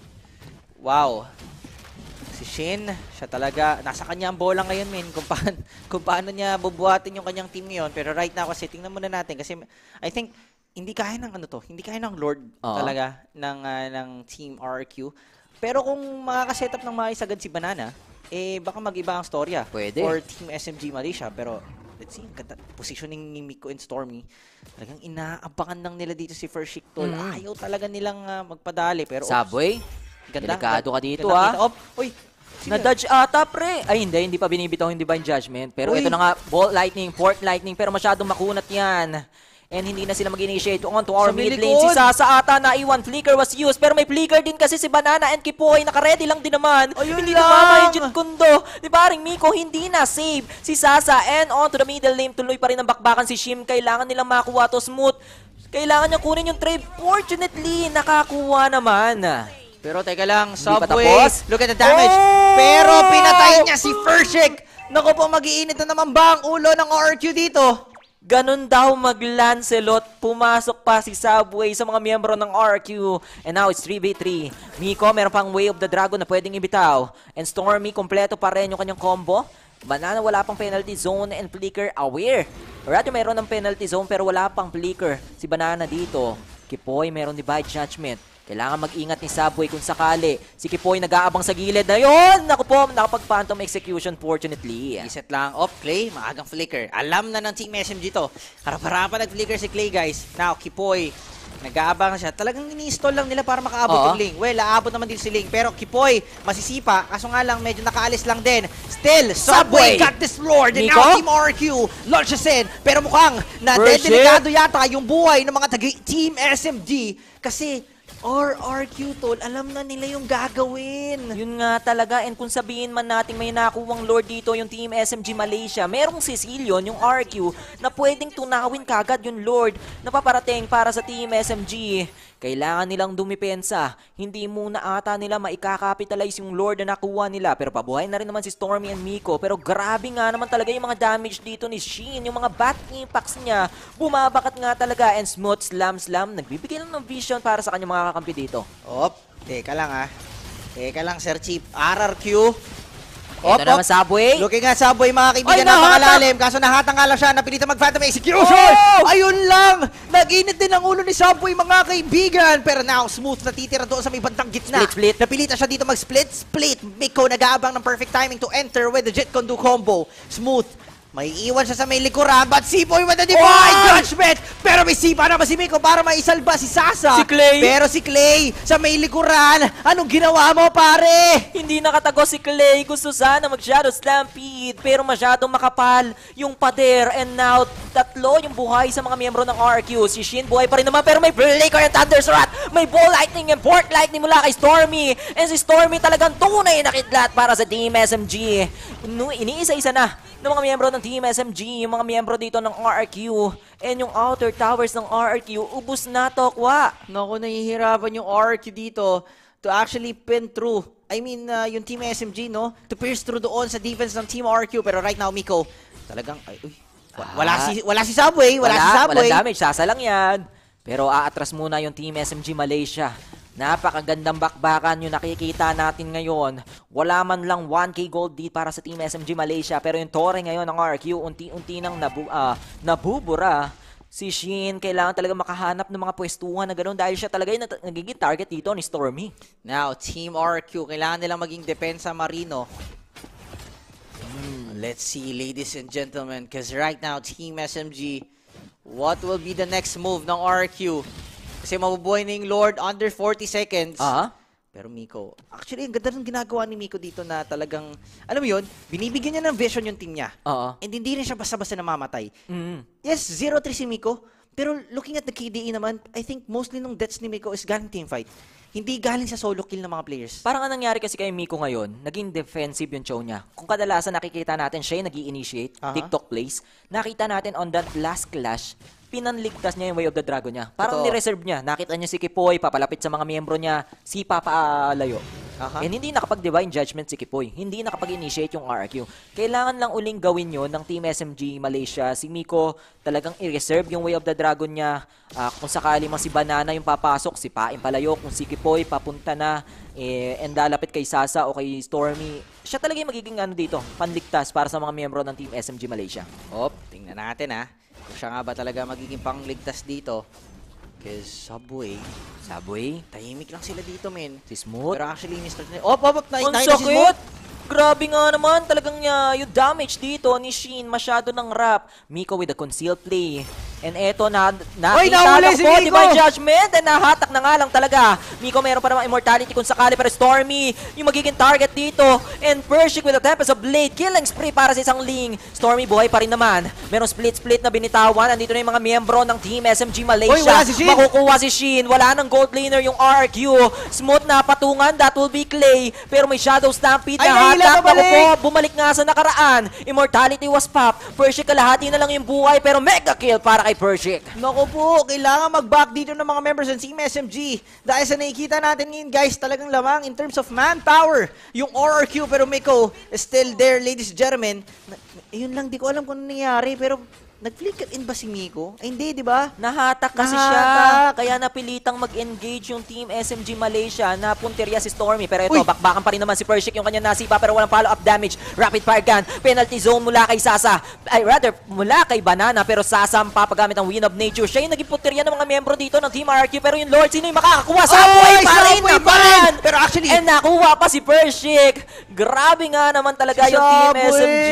[SPEAKER 2] Wow. Si Shin, siya talaga, nasa kanya ang bola ngayon, men, kung paano niya bubuhatin yung kanyang team ngayon. Pero right now, kasi tingnan muna natin, kasi I think, hindi kaya ng hindi kaya ng Lord talaga ng Team RQ. Pero kung makakaset up ng maayos agad si Banana, baka mag-iba ang storya for Team SMG Malaysia. Pero, let's see, positioning ni Miko and Stormy, talagang inaabangan lang nila dito si Furshik Tol. Ayaw talaga nilang magpadali. Pero,
[SPEAKER 1] Subway,
[SPEAKER 2] ganda,
[SPEAKER 1] delikado ka dito,
[SPEAKER 2] ganda, uy,
[SPEAKER 1] na-dodge ata, pre. Ay, hindi pa binibitaw yung Divine Judgment. Pero ito na nga, Bolt Lightning, Port Lightning, pero masyadong makunat yan. And hindi na sila mag-initiate on to our mid lane. Si Sasa ata na iwan, Flicker was used. Pero may Flicker din kasi si Banana and Kipoy. Naka-ready lang din naman.
[SPEAKER 2] Ayun
[SPEAKER 1] hindi
[SPEAKER 2] lang!
[SPEAKER 1] na mama Kundo. Di ba ring Miko hindi na save si Sasa. And on to the middle lane, tuloy pa rin ang bakbakan si Shim. Kailangan nilang makuha to Smooth. Kailangan niya kunin yung trade. Fortunately, nakakuha naman.
[SPEAKER 2] Pero teka lang,
[SPEAKER 1] Hindi pa
[SPEAKER 2] Subway,
[SPEAKER 1] tapos.
[SPEAKER 2] look at the damage. Pero pinatay niya si Furshik. Naku po, mag-iinit na naman ba ang ulo ng RQ dito?
[SPEAKER 1] Ganon daw mag-Lancelot. Pumasok pa si Subway sa mga miyembro ng RQ. And now it's 3v3. Miko, meron pang Way of the Dragon na pwedeng ibitaw. And Stormy, kompleto pa rin yung kanyang combo. Banana, wala pang penalty zone and Flicker aware. Rather, meron ng penalty zone pero wala pang Flicker. Si Banana dito. Kipoy, meron Divine Judgment. Kailangan mag-ingat ni Subway kung sakali. Si Kipoy nag-aabang sa gilid na yun. Naku po, nakapag-phantom execution fortunately.
[SPEAKER 2] Reset lang off, Clay. Maagang flicker. Alam na ng Team SMG to. Harap-harapan nag-flicker si Clay, guys. Now, Kipoy, nag-aabang siya. Talagang ini-stall lang nila para makaabot yung Ling. Well, aabot naman din si Ling. Pero Kipoy, masisipa. Kaso nga lang, medyo nakaalis lang din. Still, Subway got this Lord. And
[SPEAKER 1] Miko?
[SPEAKER 2] now, Team RQ launches in. Pero mukhang delikado yata yung buhay ng mga Team SMG. Kasi, RQ Tol, alam na nila yung gagawin.
[SPEAKER 1] Yun nga talaga, and kung sabihin man natin may nakuwang Lord dito yung Team SMG Malaysia, merong Cecilion, yung RQ, na pwedeng tunawin kagad yung Lord na paparating para sa Team SMG. Kailangan nilang dumipensa. Hindi muna ata nila maikakapitalize yung Lord na nakuha nila. Pero pabuhay na rin naman si Stormy and Miko. Pero grabe nga naman talaga yung mga damage dito ni Shin. Yung mga bat impacts niya, bumabakat nga talaga. And Smooth slam. Nagbibigay lang ng vision para sa kanyang mga kakampi dito.
[SPEAKER 2] Teka lang Teka lang, Sir Chief. RRQ.
[SPEAKER 1] Ito naman Subway.
[SPEAKER 2] Looking nga Subway, mga kaibigan,
[SPEAKER 1] Ay,
[SPEAKER 2] napakalalim. Kaso nahata nga lang siya, napilitan mag-Phantom Execution. Ayun lang! Nag-init din ang ulo ni Subway, mga kaibigan. Pero now, Smooth natitira doon sa may bandang gitna.
[SPEAKER 1] Split.
[SPEAKER 2] Napilitan siya dito mag-split. Miko nag-aabang ng perfect timing to enter with the Jet Kondo combo. Smooth. May iwan siya sa may likuran, but Sipoy with the Divine Judgment! Pero may sipa naman si Miko para maisalba si Sasa.
[SPEAKER 1] Si Clay.
[SPEAKER 2] Pero si Clay sa may likuran, anong ginawa mo, pare?
[SPEAKER 1] Hindi nakatago si Clay. Gusto sana mag-Shadow Stampede pero masyadong makapal yung pader. And now, 3 yung buhay sa mga miyembro ng RQ. Si Shin buhay pa rin naman pero may Flicker and Thunderstrat. May Ball Lightning and Port Lightning mula kay Stormy. And si Stormy talagang tunay na kidlat para sa Team SMG. Iniisa-isa na ng mga miyembro ng Team SMG, yung mga miyembro dito ng RRQ, and yung outer towers ng RRQ, ubus na Tokwa.
[SPEAKER 2] Naku, nahihirapan yung RRQ dito to actually pin through. I mean, yung Team SMG, no? To pierce through doon sa defense ng Team RRQ. Pero right now, Miko, talagang, wala si Subway. Wala si Subway.
[SPEAKER 1] Walang damage, sasa lang yan. Pero aatras muna yung Team SMG Malaysia. Napakagandang bakbakan yung nakikita natin ngayon. Wala man lang 1k gold lead para sa Team SMG Malaysia. Pero yung Torre ngayon ng RQ, unti-unti nang nabubura. Si Shin, kailangan talaga makahanap ng mga pwestuhan na gano'n dahil siya talaga yung nagiging target dito ni Stormy.
[SPEAKER 2] Now, Team RQ, kailangan nilang maging depensa Marino. Let's see, ladies and gentlemen, because right now, Team SMG, what will be the next move ng RQ? Kasi mabubuhay na yung Lord under 40 seconds. Pero Miko, actually, ang ganda ng ginagawa ni Miko dito na talagang, alam mo yun, binibigyan niya ng vision yung team niya. And hindi rin siya basta-basta namamatay. Yes, 0-3 si Miko, pero looking at the KDE naman, I think mostly nung deaths ni Miko is galing team fight. Hindi galing sa solo kill ng mga players.
[SPEAKER 1] Parang ang nangyari kasi kay Miko ngayon, naging defensive yung show niya. Kung kadalasan nakikita natin siya yung nag-i-initiate, TikTok plays, nakita natin on that last clash, pinanligtas niya yung Way of the Dragon niya. Parang ni-reserve niya. Nakita niya si Kipoy, papalapit sa mga miyembro niya, si papalayo. And hindi nakapag-divine judgment si Kipoy. Hindi nakapag-initiate yung RQ. Kailangan lang uling gawin yun ng Team SMG Malaysia. Si Miko talagang i-reserve yung Way of the Dragon niya. Kung sakali mang si Banana yung papasok, si Paim palayo. Kung si Kipoy papunta na, and lalapit kay Sasa o kay Stormy, siya talaga yung magiging dito, panligtas para sa mga miyembro ng Team SMG Malaysia.
[SPEAKER 2] Tingnan natin kung siya nga ba talaga magiging pangligtas dito. Because Subway, tahimik lang sila dito, men.
[SPEAKER 1] Si Smooth.
[SPEAKER 2] Pero actually, Mr.
[SPEAKER 1] Ang sakit! Grabe nga naman, talagang yung damage dito ni Shin, masyado ng rap. Miko with a concealed play. And eto nakita lang po, Divine Judgment, and nahatak na nga lang talaga. Miko meron pa naman immortality kung sakali, pero Stormy yung magiging target dito. And Pershik with a Tempest of Blade, killing spree para sa isang Ling. Stormy buhay pa rin naman. Merong split na binitawan. Andito na yung mga miyembro ng Team SMG Malaysia. Makukuha si Shin, wala ng gold laner yung RQ. Smooth na patungan, that will be Clay. Pero may Shadow Stampede na hatak. Bumalik nga sa nakaraan. Immortality was pop. Pershik kalahati na lang yung buhay, pero mega kill para kay Pershik.
[SPEAKER 2] Naku po, kailangan mag-back dito ng mga members ng Team SMG. Dahil sa nakikita natin ngayon, guys, talagang lamang in terms of manpower. Yung RRQ, pero Miko is still there, ladies and gentlemen. Yun lang, di ko alam kung ano nangyari, pero nag-flicker in ba si Miko? Ay, hindi, di ba?
[SPEAKER 1] Nahatak kasi siya. Kaya napilitang mag-engage yung Team SMG Malaysia na punteriya si Stormy. Pero ito, bakbakan pa rin naman si Pershik, yung kanya nasipa pero walang follow-up damage. Rapid fire gun, penalty zone mula kay Sasa. Mula kay Banana, pero Sasa ang papagamit ng Wind of Nature. Siya yung naging punteriya ng mga miyembro dito ng Team RQ. Pero yung Lord, sino yung makakakuha? Subway pa rin naman!
[SPEAKER 2] Pero actually,
[SPEAKER 1] and nakuha pa si Pershik. Grabe nga naman talaga yung Team SMG.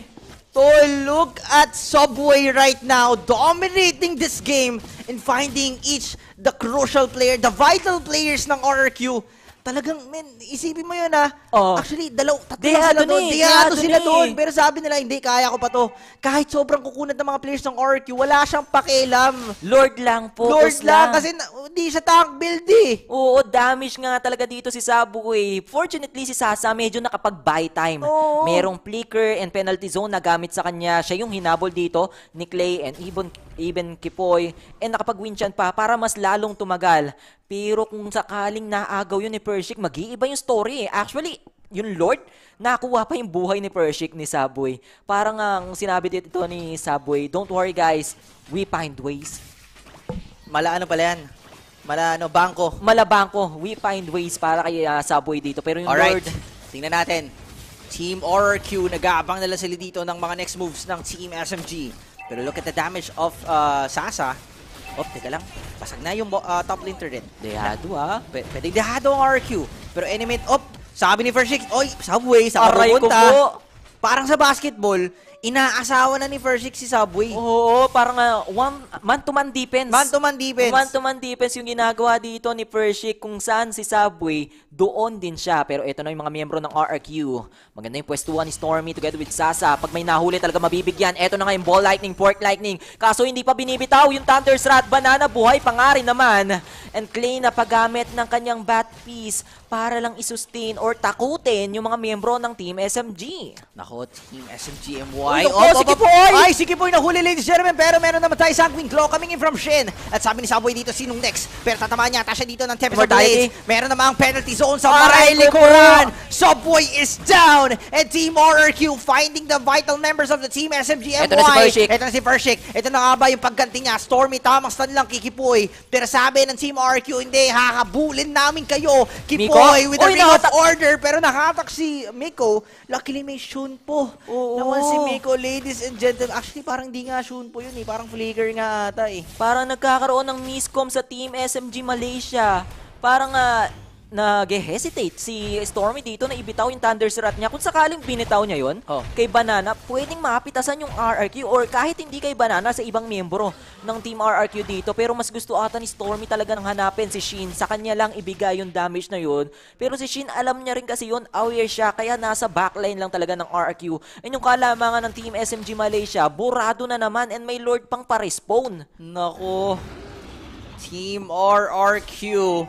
[SPEAKER 2] Tol, look at Subway right now, dominating this game and finding the crucial player, the vital players ng RRQ. Talagang, men, isipin mo yun Actually, tatlo sila doon. Dehado sila doon. Pero sabi nila, hindi, kaya ko pa to. Kahit sobrang kukunat ng mga players ng RRQ, wala siyang pakialam.
[SPEAKER 1] Lord lang, focus
[SPEAKER 2] Lord lang. Kasi hindi siya tank build
[SPEAKER 1] Oo, damage nga talaga dito si Subway. Fortunately, si Sasa medyo nakapag-buy time. Merong flicker and penalty zone na gamit sa kanya. Siya yung hinabol dito ni Clay and even Kipoy. And nakapag-win siya pa para mas lalong tumagal. Pero kung sakaling naagaw yun ni Pershik, mag-iiba yung story. Actually, yung Lord, nakuha pa yung buhay ni Pershik ni Subway. Parang ang sinabi dito ni Subway, don't worry guys, we find ways. Malabangko, we find ways para kay Subway dito. Pero yung Lord,
[SPEAKER 2] tingnan natin. Team RRQ, nag-aabang nila sila dito ng mga next moves ng Team SMG. Pero look at the damage of Sasa. Teka lang. Pasag na yung top lane turret.
[SPEAKER 1] Dehado
[SPEAKER 2] Pwede dehado ang RQ. Pero enemy, sabi ni Pershik, Subway, sa
[SPEAKER 1] aray ko po.
[SPEAKER 2] Parang sa basketball, inaasawa na ni Pershik si Subway.
[SPEAKER 1] Oo, parang man-to-man defense.
[SPEAKER 2] Man-to-man defense.
[SPEAKER 1] Man-to-man defense yung ginagawa dito ni Pershik kung saan si Subway, doon din siya. Pero ito na yung mga miyembro ng RRQ. Maganda yung pwestuhan ni Stormy together with Sasa. Pag may nahuli talaga mabibigyan. Ito na nga yung Ball Lightning, Pork Lightning. Kaso hindi pa binibitaw yung Thunder's Wrath. Banana buhay pa nga rin naman. And Clay na paggamit ng kanyang bat piece para lang isustain or takutin yung mga miyembro ng Team SMG.
[SPEAKER 2] Nako, Team SMG M1. Ay,
[SPEAKER 1] si Kipoy!
[SPEAKER 3] Ay, si Kipoy nahuli, ladies and gentlemen. Pero meron naman tayo Sanguine Claw coming in from Shin. At sabi ni Subway dito, sinong next? Pero tatamaan niya siya dito ng Tempest of
[SPEAKER 1] Immortality.
[SPEAKER 3] Blades. Meron namang penalty zone sa
[SPEAKER 1] Aray,
[SPEAKER 3] Maray Likuran. Subway is down. And Team RRQ finding the vital members of the Team SMG MY.
[SPEAKER 1] Ito na si Pershik.
[SPEAKER 3] Ito na si Pershik. Ito na nga ba yung pagganti niya? Stormy, tamang stun lang kay Kipoy. Pero sabi ng Team RRQ, hindi, hakabulin namin kayo. Kipoy with a
[SPEAKER 1] Uy,
[SPEAKER 3] ring of
[SPEAKER 1] nahatak.
[SPEAKER 3] order. Pero nakatak si Miko. Luckily may Shunpo.
[SPEAKER 1] Oo.
[SPEAKER 3] Naman si Miko, ladies and gentlemen. Actually, parang di nga Shunpo yun eh. Parang flicker nga ata eh.
[SPEAKER 1] Parang nagkakaroon ng miscom sa Team SMG Malaysia. Parang nag-hesitate si Stormy dito na ibitaw yung Thunderstrat niya. Kung sakaling binitaw niya yun, kay Banana, pwedeng mapitasan yung RRQ or kahit hindi kay Banana sa ibang miyembro ng Team RRQ dito. Pero mas gusto ata ni Stormy talaga nang hanapin si Shin. Sa kanya lang ibigay yung damage na yun. Pero si Shin, alam niya rin kasi yun, aware siya, kaya nasa backline lang talaga ng RRQ. And yung kalamangan ng Team SMG Malaysia, burado na naman and may Lord pang pa-respawn.
[SPEAKER 2] Nako. Team RRQ.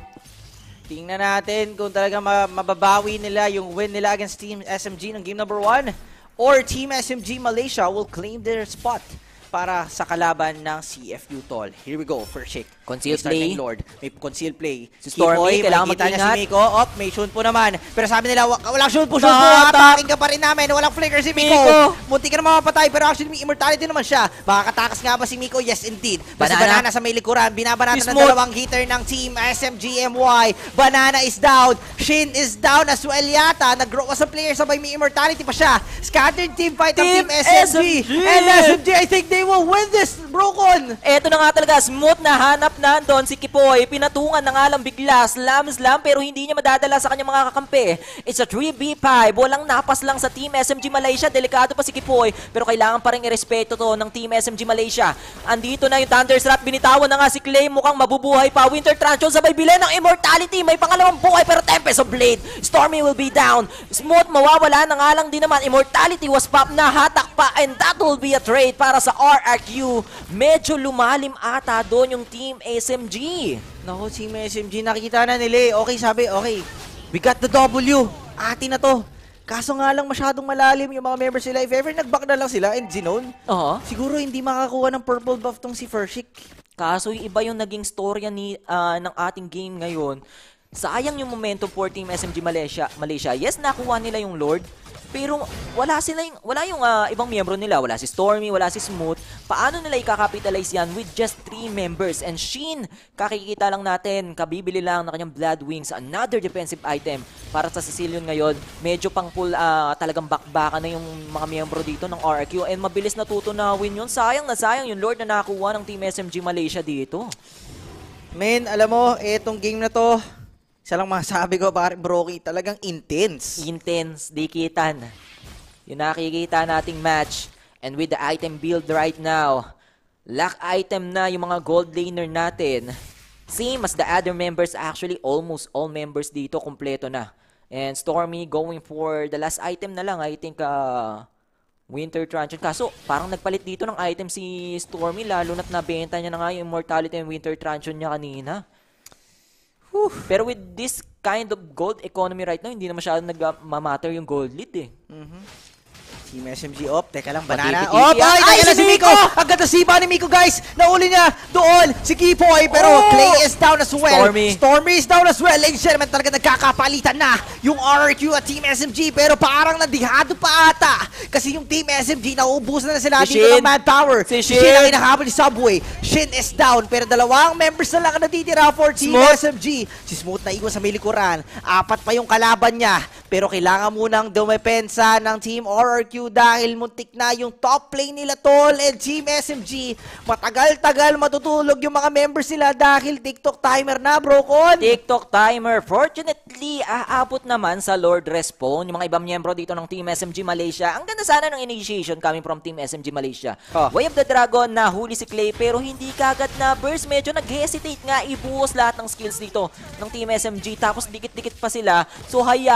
[SPEAKER 2] Tingnan natin kung talaga mababawi nila yung win nila against Team SMG ng game number 1 or Team SMG Malaysia will claim their spot para sa kalaban ng CFU Tol. Here we go, first shake.
[SPEAKER 1] Conceal
[SPEAKER 2] Start
[SPEAKER 1] play.
[SPEAKER 2] ng Lord. May conceal play.
[SPEAKER 1] Si Stormy, kailangan
[SPEAKER 2] makikita niya
[SPEAKER 1] mag-ingat.
[SPEAKER 2] si Miko. May Shunpo naman.
[SPEAKER 3] Pero sabi nila, walang Shunpo,
[SPEAKER 2] Nahatak.
[SPEAKER 3] hatakin ka pa rin namin. Walang flicker si Miko.
[SPEAKER 2] Miko.
[SPEAKER 3] Munti ka na mapapatay, pero actually may immortality naman siya. Makakatakas nga ba si Miko? Yes, indeed. Kasi
[SPEAKER 1] Banana.
[SPEAKER 3] Banana sa may likuran. Binabanatan ng
[SPEAKER 2] Smooth.
[SPEAKER 3] dalawang hitter ng Team SMG MY. Banana is down. Shin is down as well yata. Nag-grow as a player, sabay may immortality pa siya. Scattered team fight ng
[SPEAKER 1] Team
[SPEAKER 3] Team SMG.
[SPEAKER 1] SMG.
[SPEAKER 3] And SMG, I think they will win this, Brokon.
[SPEAKER 1] Eto na nga talaga, smooth na hanap na doon si Kipoy. Pinatungan na nga lang bigla, slam pero hindi niya madadala sa kanyang mga kakampi. It's a 3v5, walang napas lang sa Team SMG Malaysia. Delikado pa si Kipoy, pero kailangan pa rin irespeto to ng Team SMG Malaysia. Andito na yung Thunderstrat, binitawan na nga si Clay, mukhang mabubuhay pa. Winter Truncheon sabay bilhin ng Immortality, may pangalawang buhay pero Tempest of Blade. Stormy will be down. Smooth, mawawala na nga lang din naman. Immortality was pop na, hatak pa, and that will be a trade para sa RRQ. Medyo lumalim ata doon yung Team SMG.
[SPEAKER 2] Naku, Team SMG, nakikita na nila eh. Okay, sabi, okay. We got the W. Atin na to. Kaso nga lang masyadong malalim yung mga members nila. If ever nag-back na lang sila and Zinon, siguro hindi makakuha ng purple buff tong si Fershik.
[SPEAKER 1] Kaso yung iba yung naging storya ng ating game ngayon. Sayang yung momentum for Team SMG Malaysia. Yes, nakuha nila yung Lord. Pero wala yung ibang miyembro nila. Wala si Stormy, wala si Smooth. Paano nila i-capitalize yan with just 3 members? And Shin, kakikita lang natin, kabibili lang ng kanyang Blood Wings, another defensive item para sa Sicilian ngayon. Medyo pang full talagang bakbakan na yung mga miyembro dito ng RRQ. And mabilis natutunawin yun. Sayang na sayang yung Lord na nakuha ng Team SMG Malaysia dito.
[SPEAKER 2] Men, alam mo, etong game na to, isa lang masabi ko, Broky, talagang intense.
[SPEAKER 1] Intense, dikitan. Yung nakikita nating match. And with the item build right now, lock item na yung mga gold laner natin. Same as the other members, actually almost all members dito kompleto na. And Stormy going for the last item na lang, I think Winter Truncheon. Kaso parang nagpalit dito ng item si Stormy, lalo na't nabenta niya na nga yung Immortality and Winter Truncheon niya kanina. Pero with this kind of gold economy right now, hindi na masyadong nagmamatter yung gold lead eh.
[SPEAKER 3] Team SMG op, teka lang, Banana.
[SPEAKER 1] Matipi-tipi.
[SPEAKER 3] Ay,
[SPEAKER 1] Ay,
[SPEAKER 3] si
[SPEAKER 1] si
[SPEAKER 3] Miko!
[SPEAKER 1] Miko!
[SPEAKER 3] Ang ganda sipa ni Miko, guys! Nauli niya doon si Kipoy, pero Clay is down as well. Stormy is down as well. Ladies and gentlemen, talaga nagkakapalitan na yung RRQ at Team SMG, pero parang nadihado pa ata. Kasi yung Team SMG, nauubusan na sila
[SPEAKER 1] Si
[SPEAKER 3] dito
[SPEAKER 1] Shin.
[SPEAKER 3] ng manpower.
[SPEAKER 1] Si
[SPEAKER 3] Shin
[SPEAKER 1] Shin.
[SPEAKER 3] ang hinahabol ni Subway. Shin is down, pero dalawang members na lang ang natitira for Team
[SPEAKER 1] Smooth.
[SPEAKER 3] SMG. Si Smooth na iwan sa may likuran. 4 pa yung kalaban niya, pero kailangan munang dumepensa ng Team RRQ dahil muntik na yung top lane nila, Tol, and Team SMG. Matagal-tagal matutulog yung mga members nila dahil TikTok timer na, Brokon.
[SPEAKER 1] TikTok timer. Fortunately, aabot naman sa Lord Respawn yung mga ibang miyembro dito ng Team SMG Malaysia. Ang ganda sana ng initiation coming from Team SMG Malaysia. Way of the Dragon, nahuli si Clay pero hindi kagad na burst. Medyo nag-hesitate nga ibuhos lahat ng skills dito ng Team SMG. Tapos dikit-dikit pa sila. So hayahay yung buhay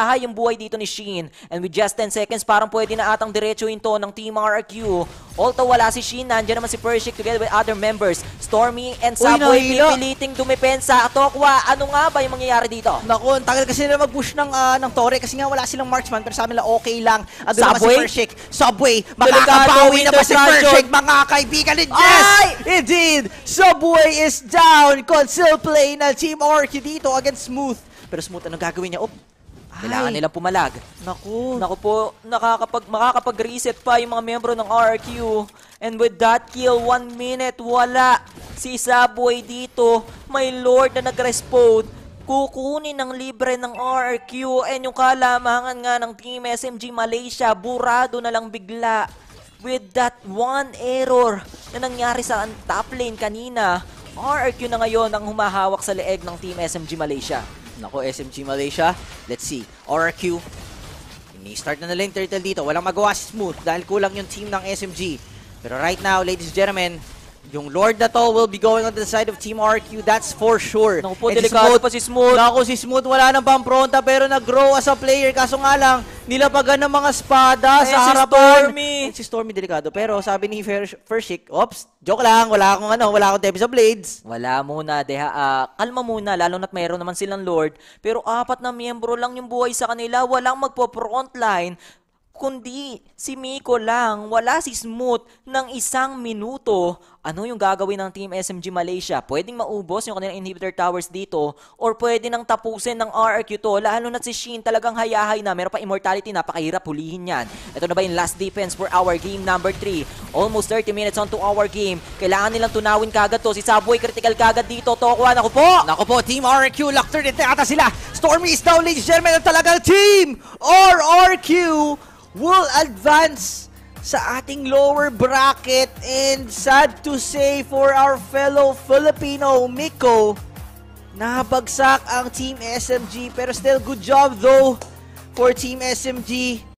[SPEAKER 1] buhay dito ni Shin. And with just 10 seconds, parang pwede na atang diretsuhin to ng Team RRQ. Although wala si Shin, nandiyan naman si Pershik together with other members. Stormy and Subway
[SPEAKER 3] nahila.
[SPEAKER 1] pipiliting dumepensa. Tokwa, ano nga ba yung mangyayari dito?
[SPEAKER 3] Naku, ang tagal kasi nila mag-push ng Torre kasi nga wala silang marksman pero sabi nila okay lang. Ando naman si
[SPEAKER 1] Subway?
[SPEAKER 3] Pershik. Subway,
[SPEAKER 1] Delikado,
[SPEAKER 3] makakabawi na ba si
[SPEAKER 1] interception.
[SPEAKER 3] Pershik mga kaibigan? And yes!
[SPEAKER 1] Ay!
[SPEAKER 3] Indeed! Subway is down! Conceal play na Team RQ dito against Smooth. Pero Smooth, anong gagawin niya?
[SPEAKER 1] Kailangan nilang pumalag.
[SPEAKER 3] Naku.
[SPEAKER 1] Naku po, makakapag-reset pa yung mga membro ng RRQ. And with that kill, 1 minute, wala si Subway dito. May Lord na nag-respawn. Kukunin ng libre ng RRQ. And yung kalamangan nga ng Team SMG Malaysia, burado na lang bigla. With that one error na nangyari sa top lane kanina, RRQ na ngayon ang humahawak sa leeg ng Team SMG Malaysia.
[SPEAKER 3] Nako, SMG Malaysia. Let's see. RRQ. Ini-start na nila yung turtle dito. Walang magawa si Smooth dahil kulang yung team ng SMG. Pero right now, ladies and gentlemen, yung Lord na to will be going on the side of Team RQ. That's for sure.
[SPEAKER 1] Naku po,
[SPEAKER 3] And
[SPEAKER 1] delikado pa si Smooth.
[SPEAKER 3] Naku, si Smooth wala nang pampronta pero nag-grow as a player. Kaso nga lang, nilapagan ng mga espada sa
[SPEAKER 1] si
[SPEAKER 3] harapan.
[SPEAKER 1] Stormy.
[SPEAKER 3] Si Stormy delikado. Pero sabi ni Fershik, ops, joke lang. Wala akong tepe sa blades.
[SPEAKER 1] Wala muna, kalma muna, lalo na't mayroon naman silang Lord. Pero 4 na miyembro lang yung buhay sa kanila, walang magpo-frontline. Kundi si Miko lang, wala si Smooth ng 1 minuto. Ano yung gagawin ng Team SMG Malaysia? Pwedeng maubos yung kanilang inhibitor towers dito or pwede nang tapusin ng RRQ to. Lalo na si Shin talagang hayahay na. Meron pa immortality, napakahirap hulihin yan. Ito na ba yung last defense for our game number 3? Almost 30 minutes on to our game. Kailangan nilang tunawin kagad to. Si Subway critical kagad dito. Tokwa, naku po!
[SPEAKER 3] Naku po, Team RRQ, locked in ata sila. Stormy is down, ladies and gentlemen. Ang talagang Team RRQ will advance sa ating lower bracket. And sad to say for our fellow Filipino Miko, nabagsak ang Team SMG. Pero still good job though for Team SMG.